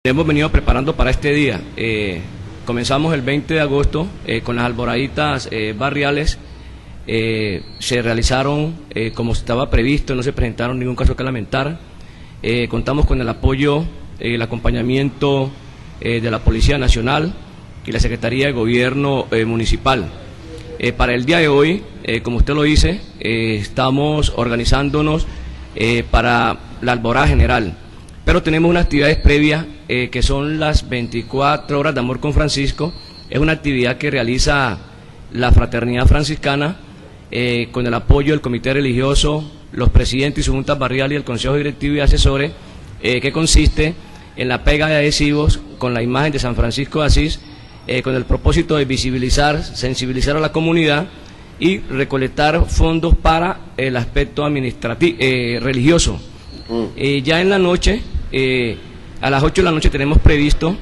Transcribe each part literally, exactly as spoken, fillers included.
Hemos venido preparando para este día. Eh, comenzamos el veinte de agosto eh, con las alboraditas eh, barriales. Eh, se realizaron eh, como estaba previsto, no se presentaron ningún caso que lamentar. Eh, contamos con el apoyo, eh, el acompañamiento eh, de la Policía Nacional y la Secretaría de Gobierno eh, Municipal. Eh, para el día de hoy, eh, como usted lo dice, eh, estamos organizándonos eh, para la alborada general. Pero tenemos unas actividades previas eh, que son las veinticuatro horas de amor con Francisco. Es una actividad que realiza la Fraternidad Franciscana eh, con el apoyo del Comité Religioso, los presidentes y sus juntas barriales y el Consejo Directivo y Asesores, eh, que consiste en la pega de adhesivos con la imagen de San Francisco de Asís, eh, con el propósito de visibilizar, sensibilizar a la comunidad y recolectar fondos para el aspecto administrativo, eh, religioso. Eh, ya en la noche, eh, a las ocho de la noche tenemos previsto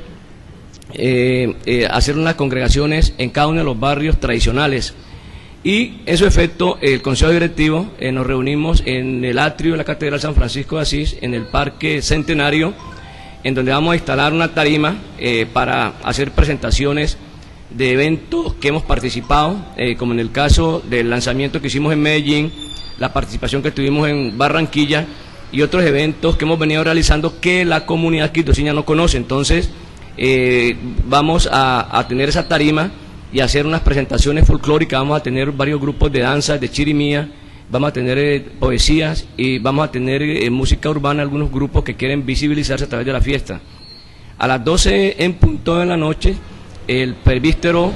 eh, eh, hacer unas congregaciones en cada uno de los barrios tradicionales y en su efecto el Consejo Directivo eh, nos reunimos en el atrio de la Catedral San Francisco de Asís, en el Parque Centenario, en donde vamos a instalar una tarima eh, para hacer presentaciones de eventos que hemos participado, eh, como en el caso del lanzamiento que hicimos en Medellín, la participación que tuvimos en Barranquilla, y otros eventos que hemos venido realizando que la comunidad quitoseña no conoce. Entonces eh, vamos a, a tener esa tarima y hacer unas presentaciones folclóricas. Vamos a tener varios grupos de danza, de chirimía, vamos a tener eh, poesías y vamos a tener eh, música urbana, algunos grupos que quieren visibilizarse a través de la fiesta. A las doce en punto de la noche, el presbítero,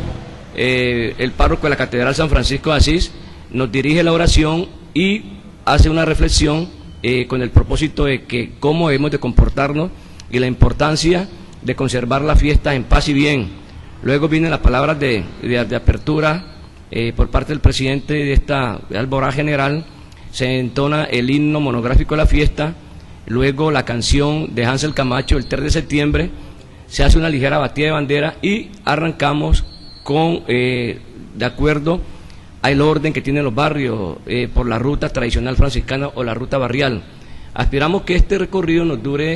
eh, el párroco de la Catedral San Francisco de Asís, nos dirige la oración y hace una reflexión Eh, con el propósito de que cómo debemos de comportarnos y la importancia de conservar la fiesta en paz y bien. Luego vienen las palabras de, de, de apertura eh, por parte del presidente de esta alborada general, se entona el himno monográfico de la fiesta, luego la canción de Hansel Camacho, el tres de septiembre, se hace una ligera batida de bandera y arrancamos con, eh, de acuerdo al orden que tienen los barrios, eh, por la ruta tradicional franciscana o la ruta barrial. Aspiramos que este recorrido nos dure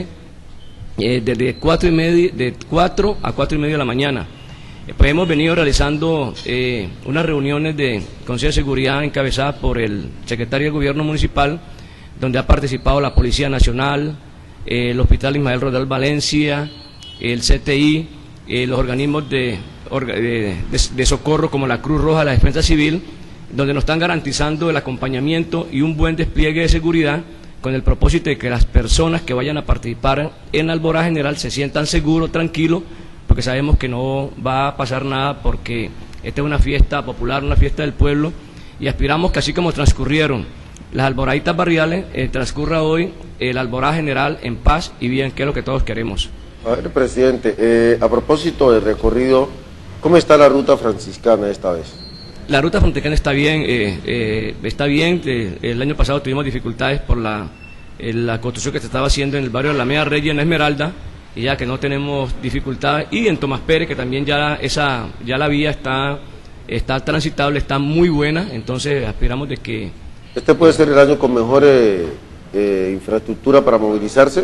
eh, desde cuatro y media, de cuatro a cuatro y media de la mañana. Eh, pues hemos venido realizando eh, unas reuniones de Consejo de Seguridad encabezadas por el secretario de Gobierno Municipal, donde ha participado la Policía Nacional, eh, el Hospital Ismael Rodal Valencia, el C T I, eh, los organismos de, de, de, de socorro como la Cruz Roja, la Defensa Civil, donde nos están garantizando el acompañamiento y un buen despliegue de seguridad con el propósito de que las personas que vayan a participar en la alborada general se sientan seguros, tranquilos, porque sabemos que no va a pasar nada, porque esta es una fiesta popular, una fiesta del pueblo, y aspiramos que así como transcurrieron las alboraditas barriales, eh, transcurra hoy eh, la alborada general en paz y bien, que es lo que todos queremos. A ver, presidente, eh, a propósito del recorrido, ¿cómo está la ruta franciscana esta vez? La ruta franciscana está bien, eh, eh, está bien. Eh, el año pasado tuvimos dificultades por la, eh, la construcción que se estaba haciendo en el barrio de la Alameda Reyes, en la Esmeralda, y ya que no tenemos dificultades, y en Tomás Pérez, que también ya esa ya la vía está, está transitable, está muy buena, entonces aspiramos de que... ¿Este puede ser el año con mejor eh, eh, infraestructura para movilizarse?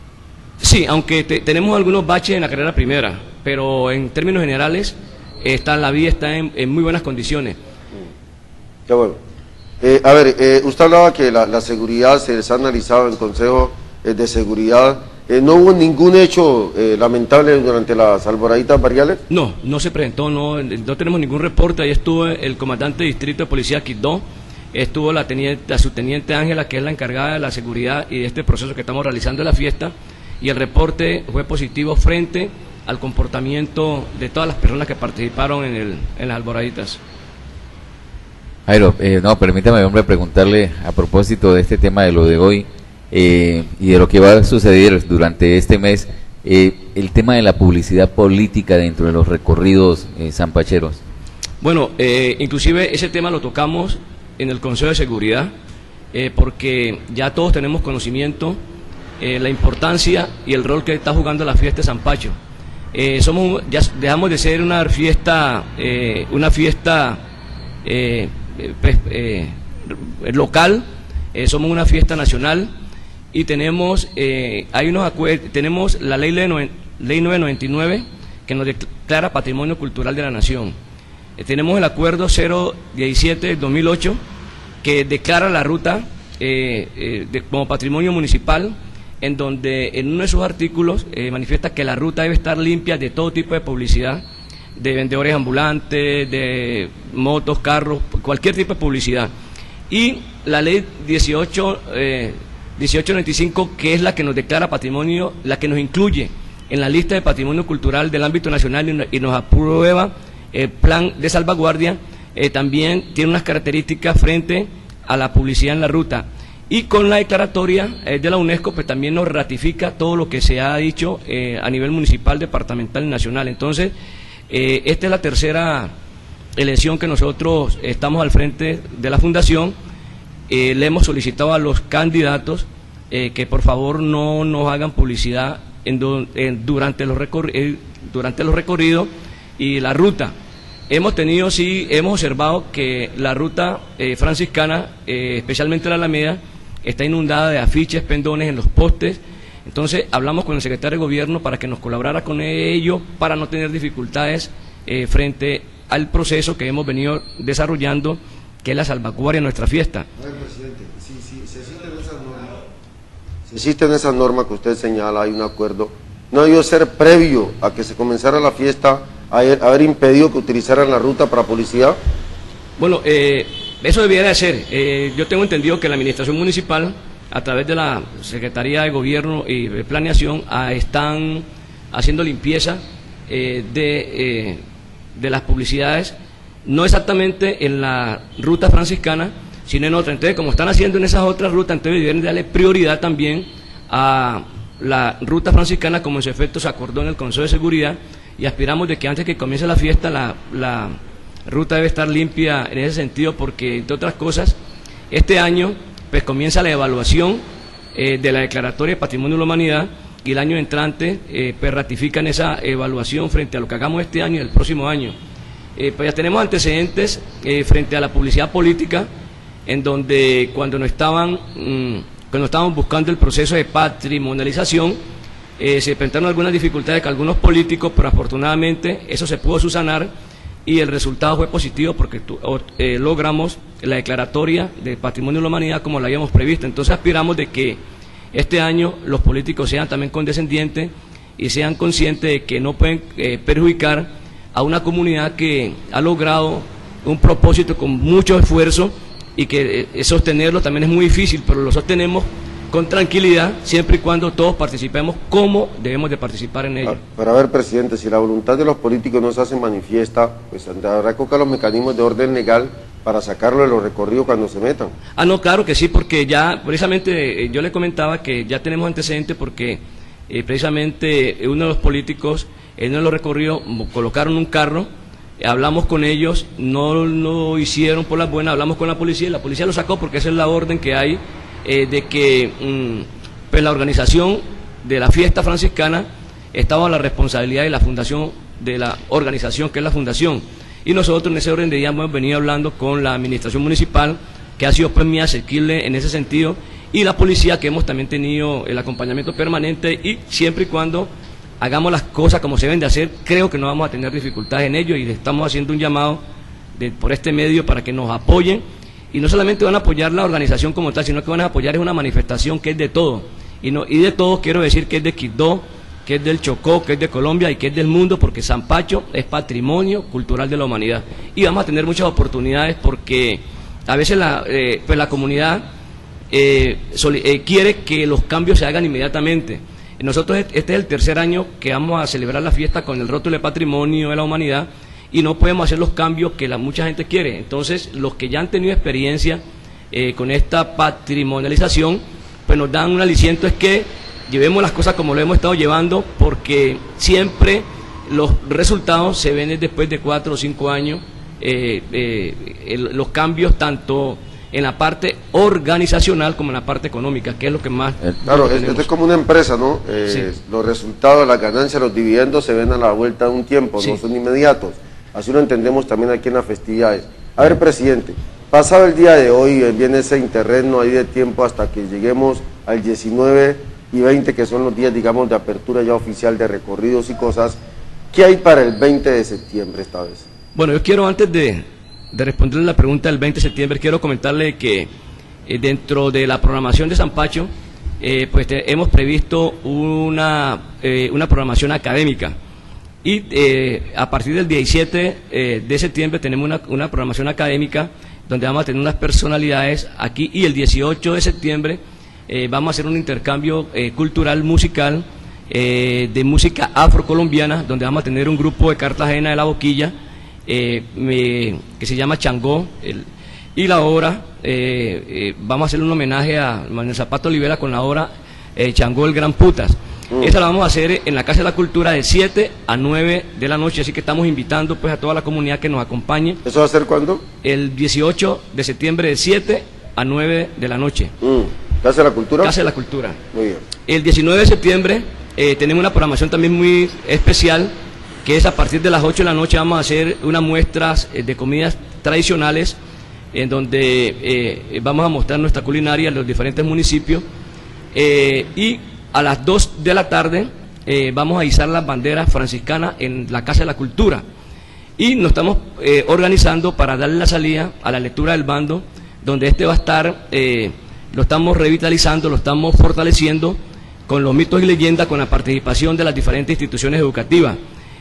Sí, aunque te, tenemos algunos baches en la carrera primera, pero en términos generales está, la vía está en, en muy buenas condiciones. Qué bueno. Eh, a ver, eh, usted hablaba que la, la seguridad se les ha analizado en el Consejo eh, de Seguridad. Eh, ¿No hubo ningún hecho eh, lamentable durante las alboraditas barriales? No, no se presentó, no, no tenemos ningún reporte. Ahí estuvo el comandante de distrito de policía Quibdó, estuvo la, teniente, la subteniente Ángela, que es la encargada de la seguridad y de este proceso que estamos realizando en la fiesta, y el reporte fue positivo frente al comportamiento de todas las personas que participaron en, el, en las alboraditas. Jairo, eh, no, permítame, hombre, preguntarle a propósito de este tema de lo de hoy eh, y de lo que va a suceder durante este mes, eh, el tema de la publicidad política dentro de los recorridos eh, sanpacheros. Bueno, eh, inclusive ese tema lo tocamos en el Consejo de Seguridad, eh, porque ya todos tenemos conocimiento eh, la importancia y el rol que está jugando la fiesta de San Pacho. Eh, somos, ya dejamos de ser una fiesta, eh, una fiesta eh, pues, eh, local, eh, somos una fiesta nacional y tenemos, eh, hay unos tenemos la ley de Ley novecientos noventa y nueve, que nos declara Patrimonio Cultural de la Nación. Eh, tenemos el Acuerdo cero diecisiete del dos mil ocho, que declara la ruta eh, eh, de, como patrimonio municipal, en donde en uno de sus artículos eh, manifiesta que la ruta debe estar limpia de todo tipo de publicidad, de vendedores ambulantes, de motos, carros, cualquier tipo de publicidad. Y la ley dieciocho noventa y cinco, que es la que nos declara patrimonio, la que nos incluye en la lista de patrimonio cultural del ámbito nacional y nos aprueba el plan de salvaguardia, eh, también tiene unas características frente a la publicidad en la ruta. Y con la declaratoria eh, de la UNESCO, pues también nos ratifica todo lo que se ha dicho eh, a nivel municipal, departamental y nacional. Entonces, eh, esta es la tercera elección que nosotros estamos al frente de la Fundación. Eh, le hemos solicitado a los candidatos eh, que por favor no nos hagan publicidad en do, en, durante, los recor eh, durante los recorridos y la ruta. Hemos tenido, sí, hemos observado que la ruta eh, franciscana, eh, especialmente la Alameda, está inundada de afiches, pendones en los postes. Entonces hablamos con el secretario de Gobierno para que nos colaborara con ello, para no tener dificultades eh, frente al proceso que hemos venido desarrollando, que es la salvaguardia de nuestra fiesta. A ver, presidente, si, si, si existen esas normas, si existen esas normas que usted señala, hay un acuerdo, ¿no debió ser previo a que se comenzara la fiesta, a haber impedido que utilizaran la ruta para publicidad? Bueno, eh, eso debiera de ser. Eh, yo tengo entendido que la Administración Municipal, a través de la Secretaría de Gobierno y de Planeación, ah, están haciendo limpieza eh, de, eh, de las publicidades, no exactamente en la ruta franciscana, sino en otra. Entonces, como están haciendo en esas otras rutas, entonces deben darle prioridad también a la ruta franciscana, como en su efecto se acordó en el Consejo de Seguridad, y aspiramos de que antes que comience la fiesta la, la ruta debe estar limpia en ese sentido, porque entre otras cosas este año pues comienza la evaluación eh, de la declaratoria de Patrimonio de la Humanidad, y el año entrante eh, pues ratifican esa evaluación frente a lo que hagamos este año y el próximo año. Eh, pues ya tenemos antecedentes eh, frente a la publicidad política, en donde cuando nos estaban mmm, cuando estábamos buscando el proceso de patrimonialización, Eh, se presentaron algunas dificultades con algunos políticos, pero afortunadamente eso se pudo subsanar y el resultado fue positivo, porque tu, eh, logramos la declaratoria de Patrimonio de la Humanidad como la habíamos previsto. Entonces aspiramos de que este año los políticos sean también condescendientes y sean conscientes de que no pueden eh, perjudicar a una comunidad que ha logrado un propósito con mucho esfuerzo, y que eh, sostenerlo también es muy difícil, pero lo sostenemos con tranquilidad, siempre y cuando todos participemos como debemos de participar en ello. Pero a ver, presidente, si la voluntad de los políticos no se hace manifiesta, pues habrá que buscar los mecanismos de orden legal para sacarlo de los recorridos cuando se metan. Ah, no, claro que sí, porque ya, precisamente, eh, yo le comentaba que ya tenemos antecedentes, porque eh, precisamente uno de los políticos, en uno de los recorridos, colocaron un carro, eh, hablamos con ellos, no lo hicieron por las buenas, hablamos con la policía, y la policía lo sacó porque esa es la orden que hay, Eh, de que mmm, pues la organización de la fiesta franciscana estaba a la responsabilidad de la fundación, de la organización que es la fundación, y nosotros en ese orden de día hemos venido hablando con la administración municipal, que ha sido pues muy asequible en ese sentido, y la policía, que hemos también tenido el acompañamiento permanente, y siempre y cuando hagamos las cosas como se deben de hacer, creo que no vamos a tener dificultades en ello, y estamos haciendo un llamado de, por este medio para que nos apoyen. Y no solamente van a apoyar la organización como tal, sino que van a apoyar es una manifestación que es de todo. Y, no, y de todo quiero decir que es de Quibdó, que es del Chocó, que es de Colombia y que es del mundo, porque Sampacho es patrimonio cultural de la humanidad. Y vamos a tener muchas oportunidades, porque a veces la, eh, pues la comunidad eh, soli, eh, quiere que los cambios se hagan inmediatamente. Y nosotros este es el tercer año que vamos a celebrar la fiesta con el rótulo de patrimonio de la humanidad, y no podemos hacer los cambios que la mucha gente quiere. Entonces, los que ya han tenido experiencia eh, con esta patrimonialización, pues nos dan un aliciento, es que llevemos las cosas como lo hemos estado llevando, porque siempre los resultados se ven después de cuatro o cinco años, eh, eh, el, los cambios tanto en la parte organizacional como en la parte económica, que es lo que más... Claro, esto es como una empresa, ¿no? Eh, sí. Los resultados, las ganancias, los dividendos se ven a la vuelta de un tiempo, sí. No son inmediatos. Así lo entendemos también aquí en las festividades. A ver, presidente, pasado el día de hoy, viene ese interregno ahí de tiempo hasta que lleguemos al diecinueve y veinte, que son los días, digamos, de apertura ya oficial de recorridos y cosas. ¿Qué hay para el veinte de septiembre esta vez? Bueno, yo quiero, antes de, de responderle la pregunta del veinte de septiembre, quiero comentarle que eh, dentro de la programación de San Pacho, eh, pues te, hemos previsto una, eh, una programación académica. Y eh, a partir del diecisiete eh, de septiembre tenemos una, una programación académica donde vamos a tener unas personalidades aquí, y el dieciocho de septiembre eh, vamos a hacer un intercambio eh, cultural musical eh, de música afrocolombiana, donde vamos a tener un grupo de Cartagena de la Boquilla eh, me, que se llama Changó, el, y la obra, eh, eh, vamos a hacer un homenaje a Manuel Zapato Olivera con la obra eh, Changó el Gran Putas. Mm. Esa la vamos a hacer en la Casa de la Cultura de siete a nueve de la noche, así que estamos invitando pues a toda la comunidad que nos acompañe. ¿Eso va a ser cuándo? El dieciocho de septiembre de siete a nueve de la noche. Mm. ¿Casa de la Cultura? Casa de la Cultura. Muy bien. El diecinueve de septiembre eh, tenemos una programación también muy especial, que es a partir de las ocho de la noche vamos a hacer unas muestras eh, de comidas tradicionales, en donde eh, vamos a mostrar nuestra culinaria en los diferentes municipios, eh, y a las dos de la tarde eh, vamos a izar las banderas franciscanas en la Casa de la Cultura, y nos estamos eh, organizando para darle la salida a la lectura del bando, donde este va a estar, eh, lo estamos revitalizando, lo estamos fortaleciendo con los mitos y leyendas, con la participación de las diferentes instituciones educativas.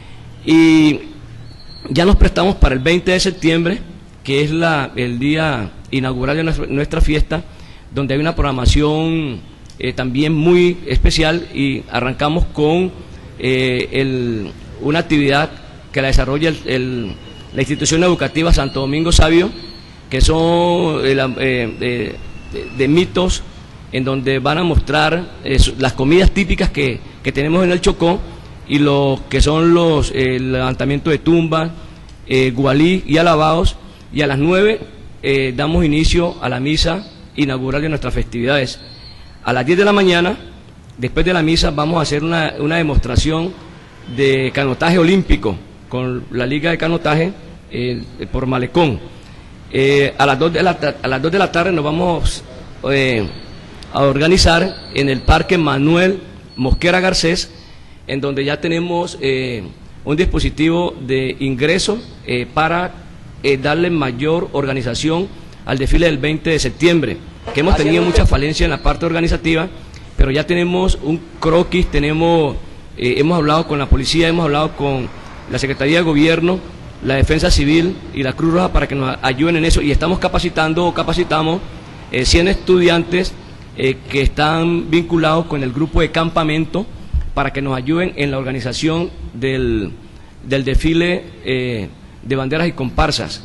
Y ya nos prestamos para el veinte de septiembre, que es la, el día inaugural de nuestra, nuestra fiesta, donde hay una programación eh, también muy especial, y arrancamos con eh, el, una actividad que la desarrolla el, el, la institución educativa Santo Domingo Sabio, que son eh, eh, de, de mitos, en donde van a mostrar eh, las comidas típicas que, que tenemos en el Chocó, y lo que son los eh, el levantamiento de tumbas, eh, gualí y alabados, y a las nueve eh, damos inicio a la misa inaugural de nuestras festividades. A las diez de la mañana, después de la misa, vamos a hacer una, una demostración de canotaje olímpico con la Liga de Canotaje eh, por Malecón. Eh, a las dos de la, a las dos de la tarde nos vamos eh, a organizar en el Parque Manuel Mosquera Garcés, en donde ya tenemos eh, un dispositivo de ingreso eh, para eh, darle mayor organización al desfile del veinte de septiembre, que hemos tenido mucha falencia en la parte organizativa, pero ya tenemos un croquis, tenemos, eh, hemos hablado con la policía, hemos hablado con la Secretaría de Gobierno, la Defensa Civil y la Cruz Roja para que nos ayuden en eso, y estamos capacitando o capacitamos eh, cien estudiantes eh, que están vinculados con el grupo de campamento, para que nos ayuden en la organización del, del desfile eh, de banderas y comparsas.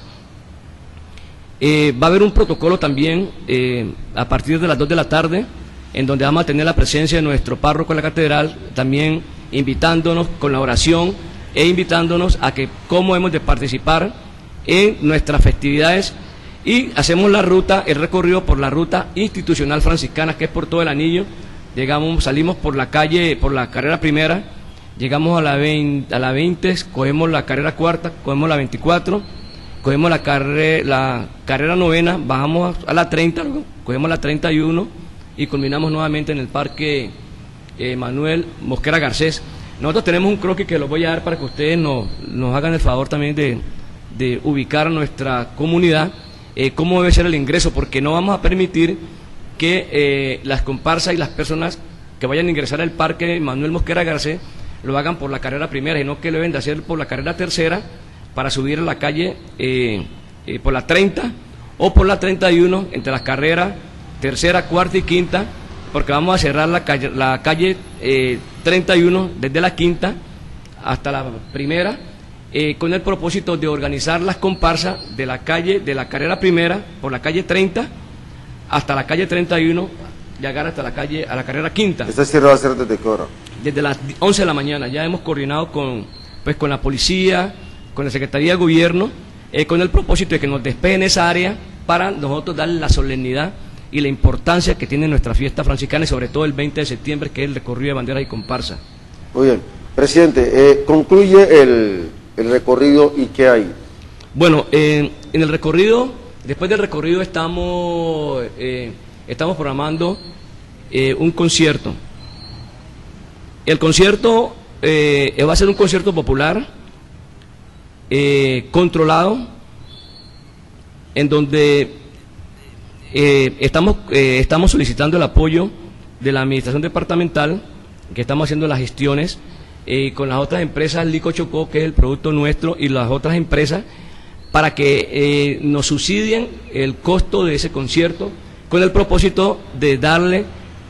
Eh, va a haber un protocolo también eh, a partir de las dos de la tarde, en donde vamos a tener la presencia de nuestro párroco en la catedral, también invitándonos con la oración e invitándonos a que cómo hemos de participar en nuestras festividades, y hacemos la ruta, el recorrido por la ruta institucional franciscana, que es por todo el anillo. Llegamos, salimos por la calle, por la carrera primera, llegamos a la veinte, a la veinte, cogemos la carrera cuarta, cogemos la veinticuatro, cogemos la, carre, la carrera novena, bajamos a la treinta, cogemos la treinta y uno y culminamos nuevamente en el Parque eh, Manuel Mosquera Garcés. Nosotros tenemos un croquis que los voy a dar para que ustedes nos, nos hagan el favor también de, de ubicar a nuestra comunidad, eh, cómo debe ser el ingreso, porque no vamos a permitir que eh, las comparsas y las personas que vayan a ingresar al Parque Manuel Mosquera Garcés lo hagan por la carrera primera, sino que lo deben de hacer por la carrera tercera, para subir a la calle eh, eh, por la treinta o por la treinta y uno, entre las carreras tercera, cuarta y quinta, porque vamos a cerrar la calle, la calle eh, treinta y uno desde la quinta hasta la primera, eh, con el propósito de organizar las comparsas de la calle, de la carrera primera por la calle treinta hasta la calle treinta y uno, llegar hasta la calle, a la carrera quinta. ¿Esta cierre va a ser desde qué hora? Desde las once de la mañana. Ya hemos coordinado con, pues, con la policía, con la Secretaría de Gobierno, eh, con el propósito de que nos despejen esa área para nosotros darle la solemnidad y la importancia que tiene nuestra fiesta franciscana, y sobre todo el veinte de septiembre, que es el recorrido de banderas y comparsa. Muy bien. Presidente, eh, concluye el, el recorrido, ¿y qué hay? Bueno, eh, en el recorrido... Después del recorrido estamos, eh, estamos programando eh, un concierto, El concierto eh, va a ser un concierto popular, eh, controlado, en donde eh, estamos, eh, estamos solicitando el apoyo de la administración departamental, que estamos haciendo las gestiones eh, con las otras empresas, Lico Chocó, que es el producto nuestro, y las otras empresas, para que eh, nos subsidien el costo de ese concierto, con el propósito de darle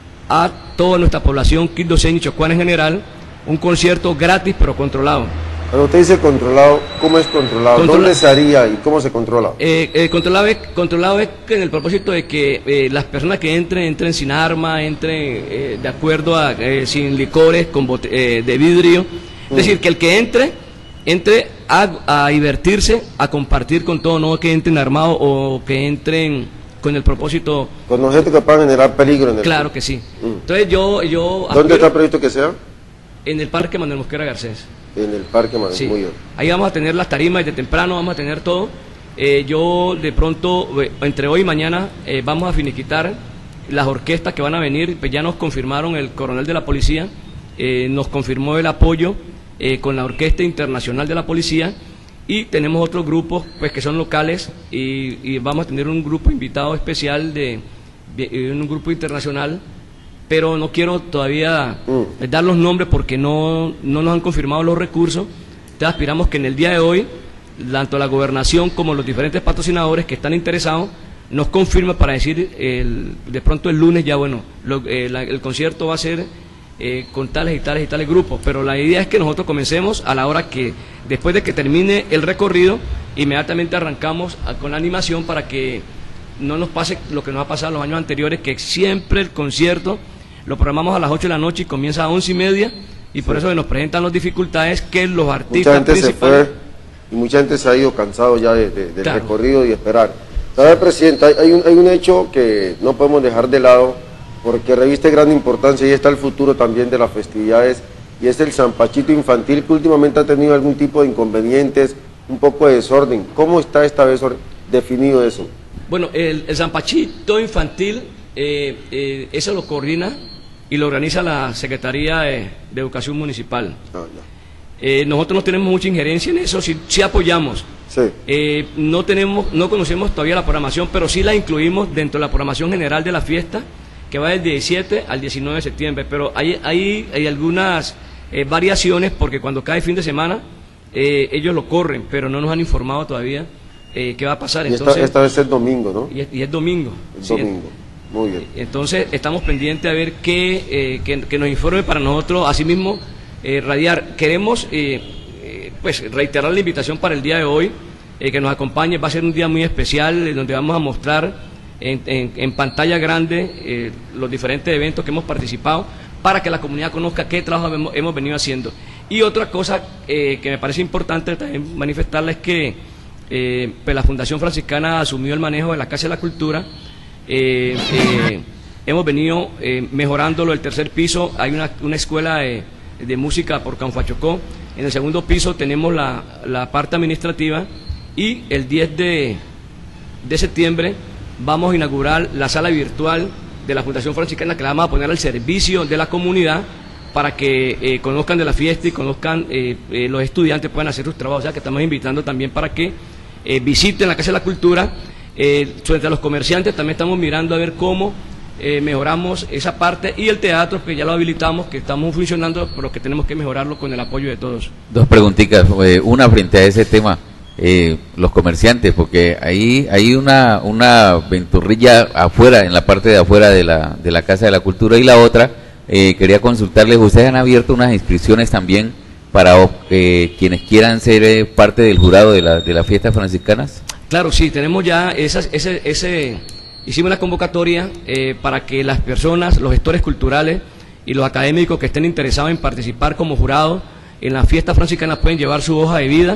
a toda nuestra población quindoseña y chocuana en general un concierto gratis pero controlado. Cuando usted dice controlado, ¿cómo es controlado? Controla... ¿Dónde se haría y cómo se controla? Eh, eh, controlado, es, controlado es que en el propósito de que eh, las personas que entren, entren sin arma, entren eh, de acuerdo a, eh, sin licores, con bote, eh, de vidrio. Es mm. decir, que el que entre, entre a, a divertirse, a compartir con todo, no que entren armados o que entren con el propósito... Con objetos que puedan generar peligro en el... Claro club. Que sí. Mm. Entonces yo... yo ¿Dónde está previsto que sea? En el Parque Manuel Mosquera Garcés. En el Parque Manuel, sí. Muy bien. Ahí vamos a tener las tarimas, desde temprano vamos a tener todo. Eh, yo de pronto, entre hoy y mañana, eh, vamos a finiquitar las orquestas que van a venir. Pues ya nos confirmaron, el coronel de la policía eh, nos confirmó el apoyo eh, con la Orquesta Internacional de la Policía, y tenemos otros grupos pues que son locales, y, y vamos a tener un grupo invitado especial de, de un grupo internacional, pero no quiero todavía mm. dar los nombres porque no, no nos han confirmado los recursos. Entonces aspiramos que en el día de hoy, tanto la gobernación como los diferentes patrocinadores que están interesados, nos confirmen para decir, el, de pronto el lunes ya, bueno, lo, eh, la, el concierto va a ser eh, con tales y tales y tales grupos, pero la idea es que nosotros comencemos a la hora que, después de que termine el recorrido, inmediatamente arrancamos a, con la animación, para que no nos pase lo que nos ha pasado en los años anteriores, que siempre el concierto lo programamos a las ocho de la noche y comienza a once y media, y por sí. eso nos presentan las dificultades que los artistas mucha gente principales... se fue y mucha gente se ha ido cansado ya de, de, del claro. recorrido y esperar. ¿Sabe, presidente? Hay, hay, un, hay un hecho que no podemos dejar de lado, porque reviste gran importancia, y está el futuro también de las festividades, y es el Zampachito Infantil, que últimamente ha tenido algún tipo de inconvenientes, un poco de desorden. ¿Cómo está esta vez definido eso? Bueno, el, el Zampachito Infantil, eh, eh, eso lo coordina y lo organiza la Secretaría de, de Educación Municipal. Ah, eh, nosotros no tenemos mucha injerencia en eso, sí, sí apoyamos. Sí. Eh, no tenemos, no conocemos todavía la programación, pero sí la incluimos dentro de la programación general de la fiesta, que va del diecisiete al diecinueve de septiembre, pero hay, hay, hay algunas eh, variaciones, porque cuando cae fin de semana, eh, ellos lo corren, pero no nos han informado todavía eh, qué va a pasar. Y entonces, esta, esta vez es domingo, ¿no? Y es, y es domingo. Es sí, domingo. Muy bien. Entonces estamos pendientes a ver qué, eh, que, que nos informe para nosotros, asimismo, eh, radiar. Queremos eh, eh, pues reiterar la invitación para el día de hoy, eh, que nos acompañe. Va a ser un día muy especial, eh, donde vamos a mostrar en, en, en pantalla grande eh, los diferentes eventos que hemos participado, para que la comunidad conozca qué trabajo hemos, hemos venido haciendo. Y otra cosa eh, que me parece importante también manifestarla es que eh, pues la Fundación Franciscana asumió el manejo de la Casa de la Cultura. Eh, eh, hemos venido eh, mejorándolo. El tercer piso hay una, una escuela de, de música por Canfachocó. En el segundo piso tenemos la, la parte administrativa, y el diez de septiembre vamos a inaugurar la sala virtual de la Fundación Franciscana, que la vamos a poner al servicio de la comunidad, para que eh, conozcan de la fiesta y conozcan, eh, eh, los estudiantes puedan hacer sus trabajos. O sea que estamos invitando también para que eh, visiten la Casa de la Cultura. Eh, frente a los comerciantes también estamos mirando a ver cómo eh, mejoramos esa parte, y el teatro, que ya lo habilitamos, que estamos funcionando, pero que tenemos que mejorarlo con el apoyo de todos. Dos preguntitas, eh, una frente a ese tema, eh, los comerciantes, porque ahí hay una una venturrilla afuera, en la parte de afuera de la, de la Casa de la Cultura, y la otra, eh, quería consultarles, ustedes han abierto unas inscripciones también para eh, quienes quieran ser eh, parte del jurado de, la, de las fiestas franciscanas. Claro, sí, tenemos ya esas, ese, ese, hicimos una convocatoria eh, para que las personas, los gestores culturales y los académicos que estén interesados en participar como jurado en la fiesta franciscana pueden llevar su hoja de vida.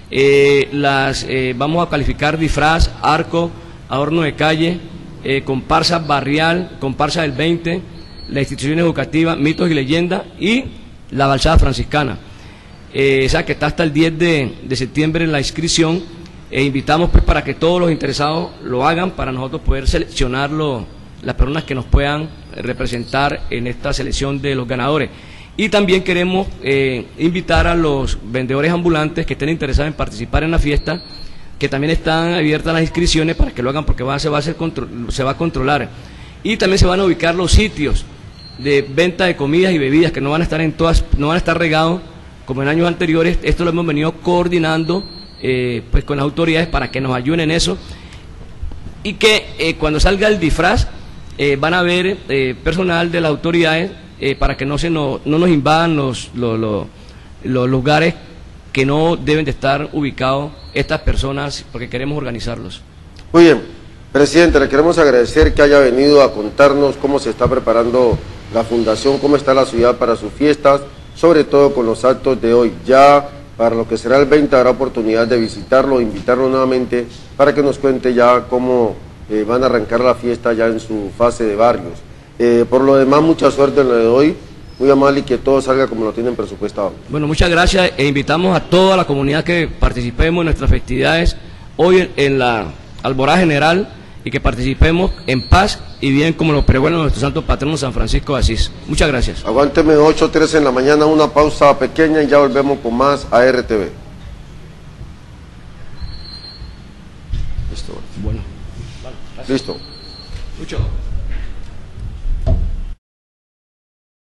Eh, las eh, vamos a calificar disfraz, arco, adorno de calle, eh, comparsa barrial, comparsa del veinte, la institución educativa, mitos y leyendas, y la balsada franciscana. Eh, o sea que está hasta el diez de septiembre en la inscripción. E invitamos pues para que todos los interesados lo hagan, para nosotros poder seleccionar lo, las personas que nos puedan representar en esta selección de los ganadores. Y también queremos eh, invitar a los vendedores ambulantes que estén interesados en participar en la fiesta, que también están abiertas las inscripciones para que lo hagan, porque va, se, va a hacer se va a controlar. Y también se van a ubicar los sitios de venta de comidas y bebidas, que no van a estar en todas, no van a estar regados como en años anteriores. Esto lo hemos venido coordinando eh, pues con las autoridades para que nos ayuden en eso, y que eh, cuando salga el disfraz eh, van a haber eh, personal de las autoridades eh, para que no se nos, no nos invadan los, los, los, los lugares que no deben de estar ubicados estas personas, porque queremos organizarlos. Muy bien, presidente, le queremos agradecer que haya venido a contarnos cómo se está preparando la fundación, cómo está la ciudad para sus fiestas, sobre todo con los actos de hoy. Ya para lo que será el veinte habrá oportunidad de visitarlo, invitarlo nuevamente para que nos cuente ya cómo eh, van a arrancar la fiesta ya en su fase de barrios. Eh, por lo demás, mucha suerte en lo de hoy, muy amable, y que todo salga como lo tienen presupuestado. Bueno, muchas gracias, e invitamos a toda la comunidad que participemos en nuestras festividades hoy en, en la Alborada General, y que participemos en paz y bien, como lo pregonan nuestro santo patrono San Francisco de Asís. Muchas gracias. Aguánteme, ocho trece en la mañana, una pausa pequeña y ya volvemos con más a R T V. Listo. Bueno. Listo. Mucho.